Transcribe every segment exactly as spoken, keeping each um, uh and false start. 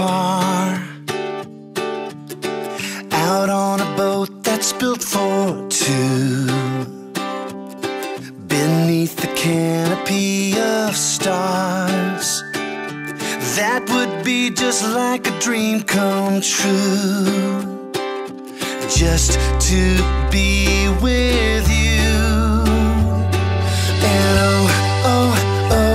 far, out on a boat that's built for two, beneath the canopy of stars. That would be just like a dream come true, just to be with you. And oh, oh, oh,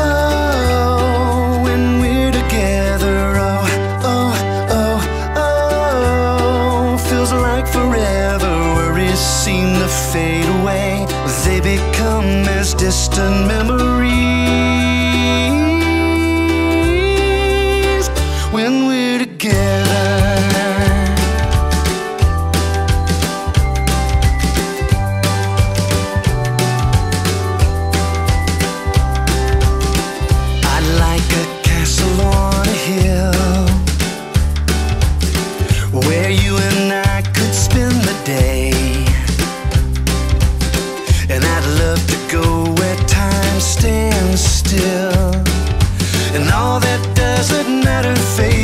oh, when we're together, oh, oh, oh, oh, feels like forever. Worries seem to fade away, they become as distant memories when we're together. Where you and I could spend the day, and I'd love to go where time stands still, and all that doesn't matter fades